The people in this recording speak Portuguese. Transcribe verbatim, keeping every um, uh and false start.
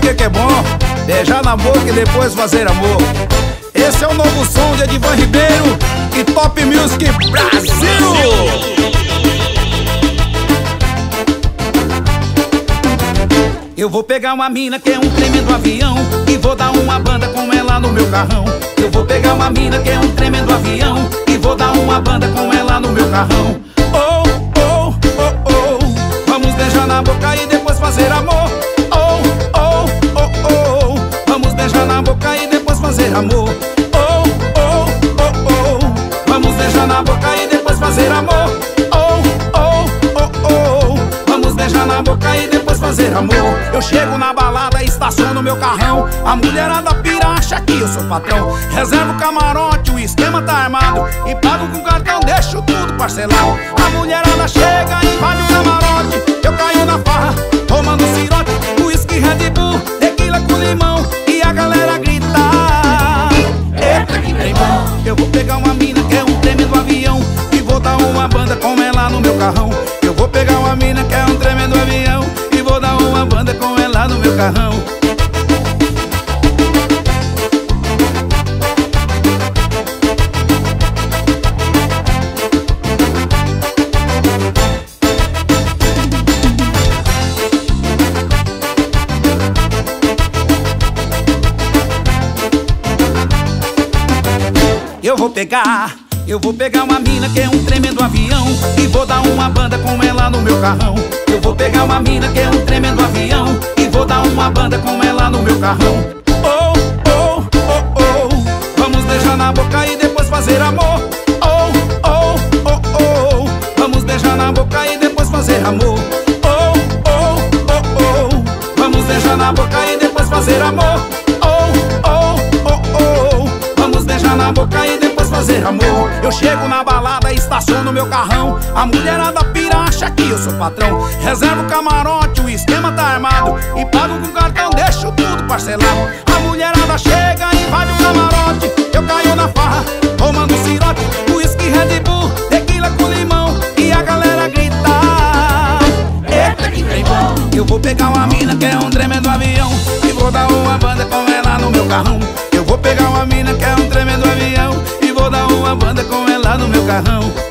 que que é bom? Beijar na boca e depois fazer amor. Esse é o novo som de Edivan Ribeiro e Top Music Brasil. Eu vou pegar uma mina que é um tremendo avião e vou dar uma banda com ela no meu carrão. Eu vou pegar uma mina que é um tremendo avião e vou dar uma banda com ela no meu carrão. Oh, oh, oh, oh, vamos beijar na boca e depois fazer amor. Oh, oh, oh, oh, vamos beijar na boca e depois fazer amor. Oh, oh, oh, oh, vamos beijar na boca e depois fazer amor. Oh, oh, oh, oh, vamos beijar na boca e depois fazer amor. Eu chego na balada, estaciono meu carrão. A mulherada pira, acha que eu sou patrão. Reservo o camarote, o esquema tá armado e pago com cartão, deixo tudo parcelado. A mulherada chega, invade o camarote. Eu caio na farra, tomando cirote, whisky, Red Bull, tequila com limão e a galera grita: eita que trem bom. Eu vou pegar uma mina que é um tremendo avião e vou dar uma banda com ela no meu carrão. Eu vou pegar uma mina que é um tremendo avião e vou dar uma banda com ela no meu carrão. Eu vou pegar, eu vou pegar uma mina que é um tremendo avião e vou dar uma banda com ela no meu carrão. Eu vou pegar uma mina que é um tremendo avião e vou dar uma banda com ela no meu carrão. Oh, oh, oh, oh, vamos beijar na boca e depois fazer amor. Oh, oh, oh, oh, vamos beijar na boca e depois fazer amor. Oh, oh, oh, oh, vamos beijar na boca e depois fazer amor. Oh, oh, oh, oh, vamos beijar na boca e depois fazer amor. Eu chego na balada, estaciono meu carrão. A mulherada pira, acha que eu sou patrão. Reservo o camarote, o esquema tá armado e pago com cartão, deixo tudo parcelado. A mulherada chega, invade o camarote. Eu caio na farra, tomando cirote, whisky, Red Bull, tequila com limão e a galera grita: eita que trem bom. Eu vou pegar uma mina que é um tremendo avião e vou dar uma banda com ela no meu carrão. Eu vou pegar uma mina que é um tremendo avião e vou dar uma banda com ela no meu carrão.